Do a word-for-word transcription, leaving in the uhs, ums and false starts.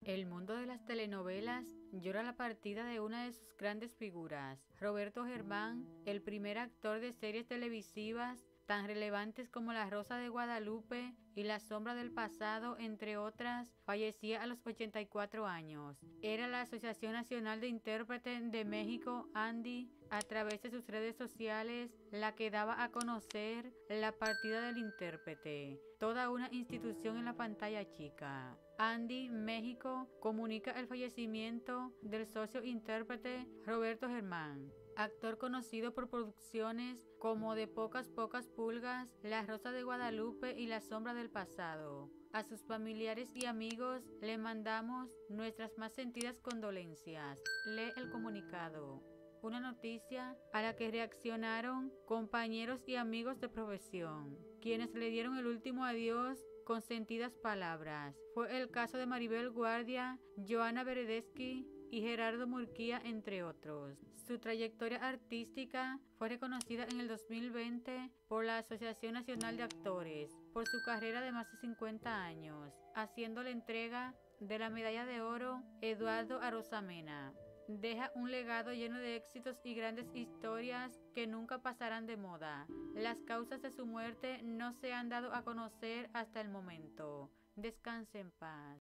El mundo de las telenovelas llora la partida de una de sus grandes figuras. Roberto Germán, el primer actor de series televisivas tan relevantes como La Rosa de Guadalupe y La Sombra del Pasado, entre otras, fallecía a los ochenta y cuatro años. Era la Asociación Nacional de Intérpretes de México, ANDI, a través de sus redes sociales, la que daba a conocer la partida del intérprete, toda una institución en la pantalla chica. ANDI México comunica el fallecimiento del socio intérprete Roberto Germán, actor conocido por producciones como De Pocas Pocas Pulgas, La Rosa de Guadalupe y La Sombra del Pasado. A sus familiares y amigos le mandamos nuestras más sentidas condolencias. Lee el comunicado. Una noticia a la que reaccionaron compañeros y amigos de profesión, quienes le dieron el último adiós con sentidas palabras. Fue el caso de Maribel Guardia, Joana Beredeschi y Gerardo Murguía, entre otros. Su trayectoria artística fue reconocida en el dos mil veinte por la Asociación Nacional de Actores por su carrera de más de cincuenta años, haciendo la entrega de la medalla de oro Eduardo Arosamena. Deja un legado lleno de éxitos y grandes historias que nunca pasarán de moda. Las causas de su muerte no se han dado a conocer hasta el momento. Descanse en paz.